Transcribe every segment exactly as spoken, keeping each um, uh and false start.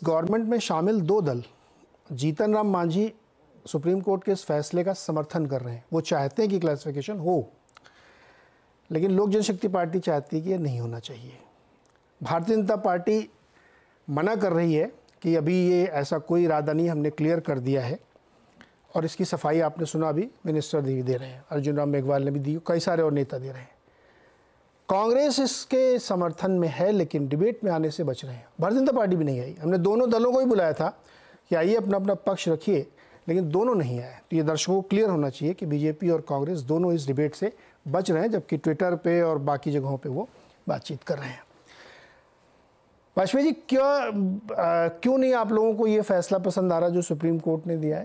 Government में शामिल दो दल, जीतन राम मांझी सुप्रीम कोर्ट के इस फैसले का समर्थन कर रहे हैं। वो चाहते हैं कि क्लासिफिकेशन हो, लेकिन लोक जनशक्ति पार्टी चाहती है कि ये नहीं होना चाहिए। भारतीय जनता पार्टी मना कर रही है कि अभी ये ऐसा कोई इरादा नहीं, हमने क्लियर कर दिया है। और इसकी सफाई आपने सुना अभी मिनिस्टर भी दे रहे हैं, अर्जुन राम मेघवाल ने भी दी, कई सारे और नेता दे रहे हैं। कांग्रेस इसके समर्थन में है, लेकिन डिबेट में आने से बच रहे हैं। भारतीय जनता पार्टी भी नहीं आई। हमने दोनों दलों को ही बुलाया था कि आइए अपना अपना पक्ष रखिए, लेकिन दोनों नहीं आए। तो ये दर्शकों को क्लियर होना चाहिए कि बीजेपी और कांग्रेस दोनों इस डिबेट से बच रहे हैं, जबकि ट्विटर पे और बाकी जगहों पे वो बातचीत कर रहे हैं। वाजपेयी जी, क्या क्यों नहीं आप लोगों को ये फैसला पसंद आ रहा जो सुप्रीम कोर्ट ने दिया है?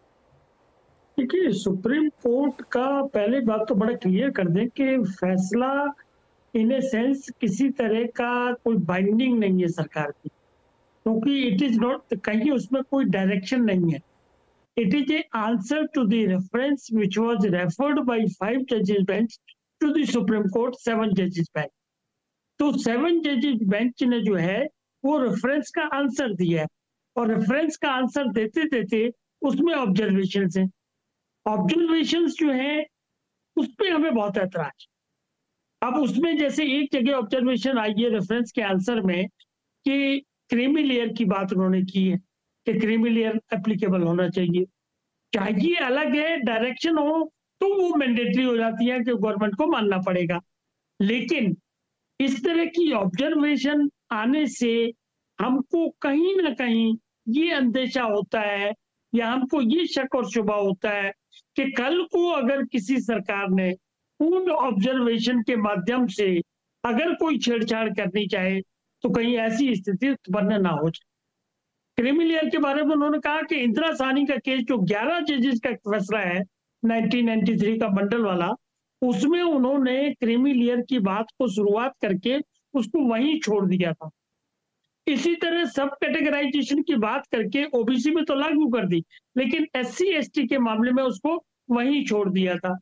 देखिए, सुप्रीम कोर्ट का पहले बात तो बड़ा क्लियर कर दें कि फैसला इन ए सेंस किसी तरह का कोई बाइंडिंग नहीं है सरकार की, क्योंकि इट इज नॉट, कहीं उसमें कोई डायरेक्शन नहीं है। It is A answer to the reference which was referred by five जजेस bench to the supreme court seven जजेस बेंच। तो सेवन जजेस बेंच ने जो है वो रेफरेंस का आंसर दिया है, और रेफरेंस का आंसर देते देते उसमें ऑब्जर्वेशन है। ऑब्जर्वेशंस जो है उस पर हमें बहुत ऐतराज। अब उसमें जैसे एक जगह ऑब्जर्वेशन आई है रेफरेंस के आंसर में कि क्रीमी लेयर की बात उन्होंने की है कि क्रीमी लेयर एप्लीकेबल होना चाहिए। चाहिए अलग है, डायरेक्शन हो तो वो मैंडेटरी हो जाती है कि गवर्नमेंट को मानना पड़ेगा। लेकिन इस तरह की ऑब्जर्वेशन आने से हमको कहीं ना कहीं ये अंदेशा होता है या हमको ये शक और शुबा होता है कि कल को अगर किसी सरकार ने उन ऑब्जर्वेशन के माध्यम से अगर कोई छेड़छाड़ करनी चाहे तो कहीं ऐसी स्थिति उत्पन्न ना हो जाए। क्रीमी लेयर के बारे में उन्होंने कहा कि इंदिरा साहनी का केस जो ग्यारह जजेस का फैसला है नाइनटीन नाइंटी थ्री का बंडल वाला, उसमें उन्होंने क्रीमी लेयर की बात को शुरुआत करके उसको वहीं छोड़ दिया था। इसी तरह सब कैटेगराइजेशन की बात करके ओबीसी में तो लागू कर दी, लेकिन एससी एसटी के मामले में उसको वहीं छोड़ दिया था।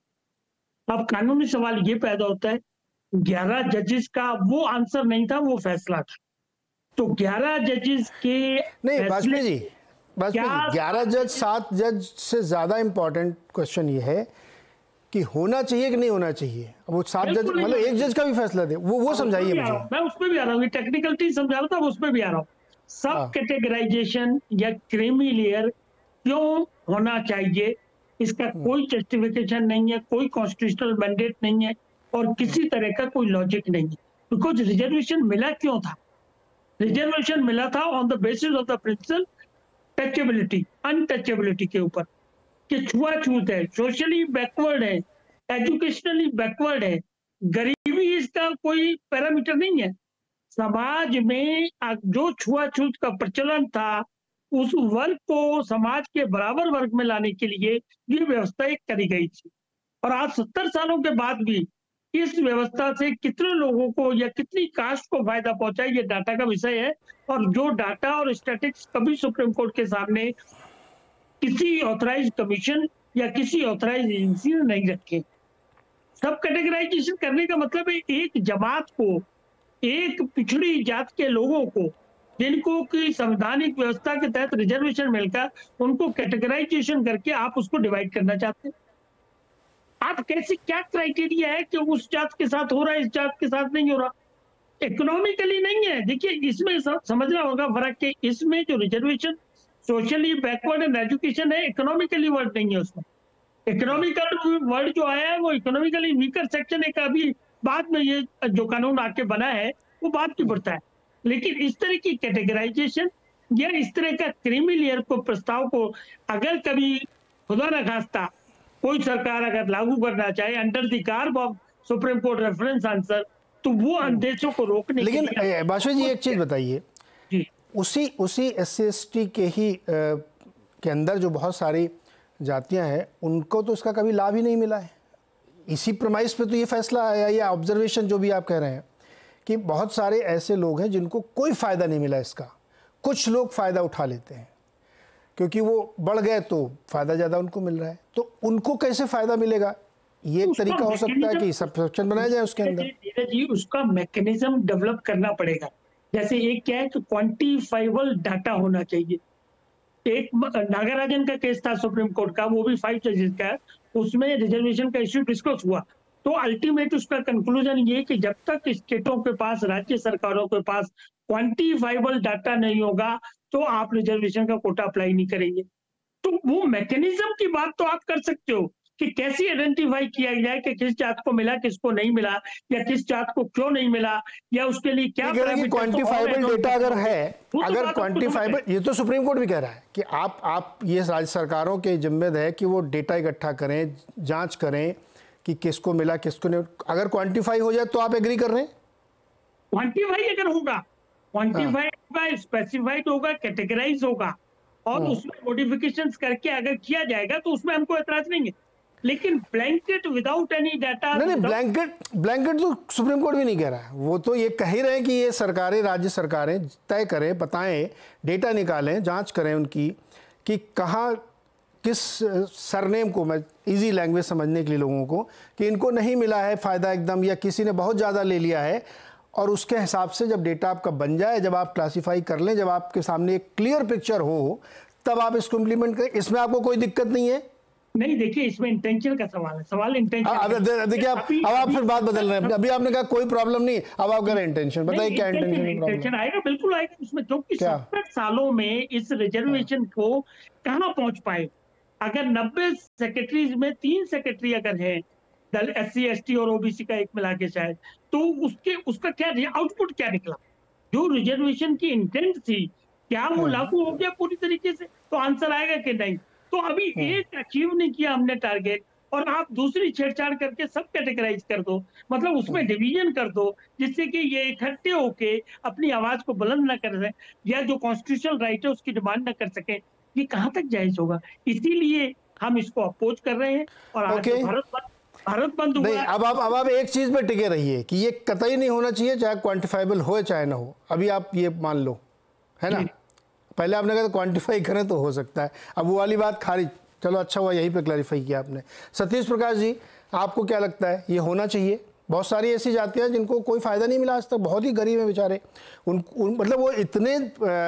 अब कानूनी सवाल ये पैदा होता है, ग्यारह जजेस का वो आंसर नहीं था, वो फैसला था। तो ग्यारह जजेस के नहीं वाजपेयी जी, वाजपेयी जी, ग्यारह जज सात जज से ज्यादा इंपॉर्टेंट क्वेश्चन ये है कि होना चाहिए कि नहीं होना चाहिए। वो सात जज मतलब एक जज का भी फैसला दे, वो वो समझाइए मुझे। मैं उसमें भी आ रहा हूँ, टेक्निकलिटी समझा रहा था, उसमें भी आ रहा हूँ। सब कैटेगराइजेशन या क्रीमी लेयर क्यों होना चाहिए, इसका कोई जस्टिफिकेशन नहीं है, कोई कॉन्स्टिट्यूशनल मैंडेट नहीं है और किसी तरह का कोई लॉजिक नहीं है। बिकॉज रिजर्वेशन मिला क्यों था? रिजर्वेशन मिला था on the basis of the principle touchability, untouchability के ऊपर, कि छुआछूत है, सोशली बैकवर्ड है, एजुकेशनली बैकवर्ड है। गरीबी इसका कोई पैरामीटर नहीं है। समाज में जो छुआछूत का प्रचलन था उस वर्ग को समाज के बराबर वर्ग में लाने के लिए ये व्यवस्था एक करी गई थी। और आज सत्तर सालों के बाद भी इस व्यवस्था से कितने लोगों को या कितनी कास्ट को फायदा पहुंचा है, ये डाटा का विषय है। और जो डाटा और स्टैटिस्टिक्स कभी सुप्रीम कोर्ट के सामने किसी ऑथराइज कमीशन या किसी ऑथराइज एजेंसी ने नहीं रखे। सब कैटेगराइजेशन करने का मतलब है एक जमात को, एक पिछड़ी जात के लोगों को जिनको की संवैधानिक व्यवस्था के तहत रिजर्वेशन मिलकर उनको कैटेगराइजेशन करके आप उसको डिवाइड करना चाहते हैं। आप कैसे, क्या क्राइटेरिया है कि उस जात के साथ हो रहा है, इस जात के साथ नहीं हो रहा? इकोनॉमिकली नहीं है। देखिए, इसमें समझना होगा फर्क कि इसमें जो reservation socially backward and education है, इकोनॉमिकली वर्ड नहीं है। उसमें इकोनॉमिकल वर्ड जो आया है वो इकोनॉमिकली वीकर सेक्शन एक अभी बाद में ये जो कानून आके बना है वो बाद की बढ़ता है। लेकिन इस तरह की कैटेगराइजेशन या इस तरह का क्रीमी लेयर को प्रस्ताव को अगर कभी खुदा न खास्ता कोई सरकार अगर लागू करना चाहे under the garb of Supreme Court reference answer, तो वो अंदेशों को रोकने। लेकिन वाजपेयी जी एक चीज बताइए, उसी उसी एस सी एस टी के ही आ, के अंदर जो बहुत सारी जातियां हैं उनको तो इसका कभी लाभ ही नहीं मिला है। इसी प्रमाइस पे तो ये फैसला आया, या ऑब्जर्वेशन जो भी आप कह रहे हैं कि बहुत सारे ऐसे लोग हैं जिनको कोई फ़ायदा नहीं मिला इसका। कुछ लोग फ़ायदा उठा लेते हैं क्योंकि वो बढ़ गए तो फ़ायदा ज़्यादा उनको मिल रहा है, तो उनको कैसे फ़ायदा मिलेगा? ये एक तरीका हो सकता है कि सब्सक्रिप्शन बनाया जाए उसके अंदर। जी, उसका मैकेनिज्म डेवलप करना पड़ेगा। जैसे एक क्या है कि क्वांटिफाइबल डाटा होना चाहिए। एक नागराजन का केस था सुप्रीम कोर्ट का, वो भी फाइव जजेस का है, उसमें रिजर्वेशन का इश्यू डिस्कस हुआ। तो अल्टीमेट उसका कंक्लूजन ये कि जब तक स्टेटों के पास, राज्य सरकारों के पास क्वांटिफाइबल डाटा नहीं होगा तो आप रिजर्वेशन का कोटा अप्लाई नहीं करेंगे। तो वो मैकेनिज्म की बात तो आप कर सकते हो कि कैसे आइडेंटिफाई किया जाए कि किस जात को मिला, किसको नहीं मिला, या किस जात को क्यों नहीं मिला, या उसके लिए क्या क्वांटिफाइबल डेटा अगर है, अगर क्वांटिफाइबल, ये तो सुप्रीम कोर्ट भी कह रहा है कि आप आप ये राज्य सरकारों के जिम्मेदार है कि वो डेटा इकट्ठा करें, जांच करें कि किसको मिला किसको नहीं। अगर क्वांटिफाई हो जाए तो आप एग्री कर रहे हैं? क्वांटिफाई अगर होगा, क्वांटिफाई होगा, स्पेसिफाइड होगा, कैटेगराइज होगा और उसमें मॉडिफिकेशंस करके अगर किया जाएगा तो उसमें हमको एतराज नहीं है। लेकिन ब्लैंकेट विदाउट एनी डाटा, नहीं नहीं ब्लैंकेट ब्लैंकेट तो सुप्रीम कोर्ट भी नहीं कह रहा है। वो तो ये कह ही रहे हैं कि ये सरकारें, राज्य सरकारें तय करें, बताएं, डेटा निकालें, जांच करें उनकी कि कहाँ किस सरनेम को, मैं इजी लैंग्वेज समझने के लिए लोगों को, कि इनको नहीं मिला है फ़ायदा एकदम, या किसी ने बहुत ज़्यादा ले लिया है, और उसके हिसाब से जब डेटा आपका बन जाए, जब आप क्लासीफाई कर लें, जब आपके सामने एक क्लियर पिक्चर हो, तब आप इसको इम्प्लीमेंट करें। इसमें आपको कोई दिक्कत नहीं है? नहीं, देखिए इसमें इंटेंशन का सवाल है, सवाल इंटेंशन। अब देखिए आप अब आप फिर बात बदल रहे हैं। अभी आपने कहा कोई प्रॉब्लम नहीं, अब आप कह रहे हैं इंटेंशन। बताइए क्या इंटेंशन? इंटेंशन आएगा, बिल्कुल आएगा उसमें, क्योंकि सत्तर सालों में इस रिजर्वेशन को कहाँ पहुंच पाए। अगर नब्बे सेक्रेटरीज में तीन सेक्रेटरी अगर है दल एस सी एस टी और ओबीसी का एक मिला के शायद, तो उसके उसका क्या आउटपुट क्या निकला? जो रिजर्वेशन की इंटेंट थी, क्या वो लागू हो गया पूरी तरीके से? तो आंसर आएगा कि नहीं। तो अभी एक अचीव नहीं किया हमने टारगेट, और आप दूसरी छेड़छाड़ करके सब कैटेगराइज कर दो, मतलब उसमें डिवीजन कर दो, जिससे कि ये इकट्ठे होके अपनी आवाज को बुलंद न कर सके, या जो कॉन्स्टिट्यूशनल राइट है उसकी डिमांड न कर सके। ये कहां तक जायज होगा? इसीलिए हम इसको अपोज कर रहे हैं। और आज भारत बंद भारत बंद हुआ। अब आप अब आप एक चीज पे टिके रहिए कि ये कतई नहीं होना चाहिए, चाहे क्वांटिफाइबल हो चाहे ना हो। अभी आप ये मान लो, है ना, पहले आपने कहा क्वांटिफाई करें तो हो सकता है, अब वो वाली बात खारिज। चलो अच्छा हुआ यहीं पे क्लैरिफाई किया आपने। सतीश प्रकाश जी, आपको क्या लगता है ये होना चाहिए? बहुत सारी ऐसी जातियां जिनको कोई फ़ायदा नहीं मिला आज तक, बहुत ही गरीब हैं बेचारे, उन, उन मतलब वो इतने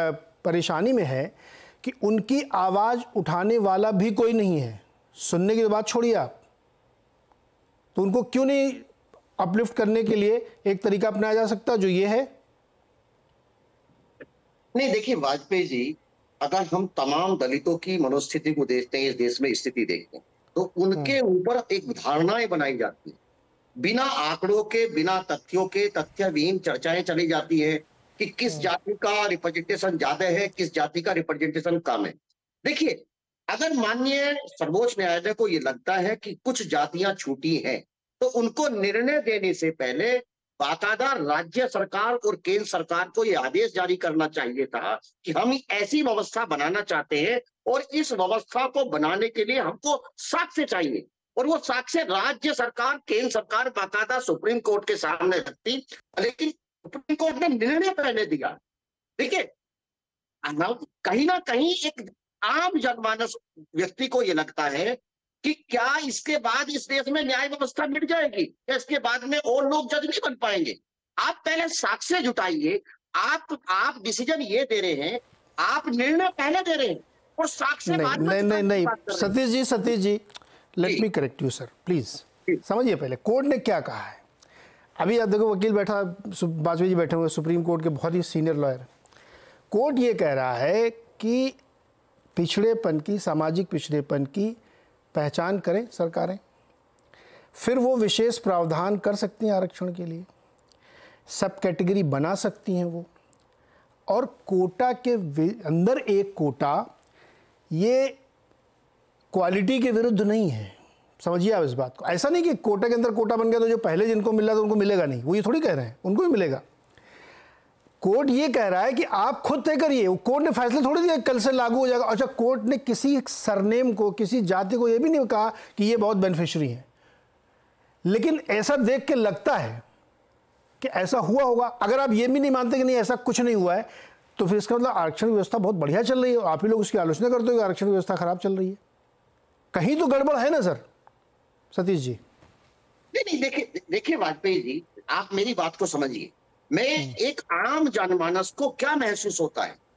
परेशानी में है कि उनकी आवाज़ उठाने वाला भी कोई नहीं है। सुनने की बात छोड़िए आप, तो उनको क्यों नहीं अपलिफ्ट करने के लिए एक तरीका अपनाया जा सकता जो ये है? नहीं, देखिए वाजपेयी जी, अगर हम तमाम दलितों की मनोस्थिति को देखते हैं, इस देश में स्थिति देखते हैं, तो उनके ऊपर एक धारणाएं बनाई जाती है, बिना आंकड़ों के, बिना तथ्यों के, तथ्यविहीन चर्चाएं चली जाती है कि किस जाति का रिप्रेजेंटेशन ज्यादा है, किस जाति का रिप्रेजेंटेशन कम है। देखिए, अगर माननीय सर्वोच्च न्यायालय को यह लगता है कि कुछ जातियां छूटी हैं, तो उनको निर्णय देने से पहले बाकायदा राज्य सरकार और केंद्र सरकार को यह आदेश जारी करना चाहिए था कि हम ऐसी व्यवस्था बनाना चाहते हैं, और इस व्यवस्था को बनाने के लिए हमको साक्ष्य चाहिए, और वो साक्ष्य राज्य सरकार, केंद्र सरकार बाकायदा सुप्रीम कोर्ट के सामने रखती। लेकिन सुप्रीम कोर्ट ने निर्णय पहले दिया। देखिए, कहीं ना कहीं एक आम जनमानस व्यक्ति को यह लगता है कि क्या इसके बाद इस देश में न्याय व्यवस्था मिट जाएगी, या इसके बाद में और लोग जज नहीं बन पाएंगे? आप पहले साक्ष्य जुटाइए। आप आप डिसीजन ये दे रहे हैं, आप निर्णय पहले दे रहे हैं, और साक्ष्य बाद में। नहीं नहीं नहीं Satish ji, Satish ji, let me correct you sir please. समझिए पहले कोर्ट ने क्या कहा है। अभी आप देखो, वकील बैठा, वाजपेयी जी बैठे हुए, सुप्रीम कोर्ट के बहुत ही सीनियर लॉयर। कोर्ट ये कह रहा है कि पिछड़ेपन की, सामाजिक पिछड़ेपन की पहचान करें सरकारें, फिर वो विशेष प्रावधान कर सकती हैं आरक्षण के लिए, सब कैटेगरी बना सकती हैं वो, और कोटा के अंदर एक कोटा ये क्वालिटी के विरुद्ध नहीं है। समझिए आप इस बात को। ऐसा नहीं कि कोटा के अंदर कोटा बन गया तो जो पहले जिनको मिल रहा था उनको मिलेगा नहीं, वो ये थोड़ी कह रहे हैं उनको भी मिलेगा। कोर्ट ये कह रहा है कि आप खुद तय करिए। कोर्ट ने फैसले थोड़ी दिया कल से लागू हो जाएगा। अच्छा, कोर्ट ने किसी सरनेम को, किसी जाति को ये भी नहीं कहा कि ये बहुत बेनिफिशियरी है, लेकिन ऐसा देख के लगता है कि ऐसा हुआ होगा। अगर आप ये भी नहीं मानते कि नहीं ऐसा कुछ नहीं हुआ है, तो फिर इसका मतलब आरक्षण व्यवस्था बहुत बढ़िया चल रही है। आप ही लोग उसकी आलोचना करते हो कि आरक्षण व्यवस्था खराब चल रही है। कहीं तो गड़बड़ है ना सर? सतीश जी, नहीं नहीं, देखिए देखिए वाजपेयी जी, आप मेरी बात को समझिए। में एक आम जनमानस को क्या महसूस होता है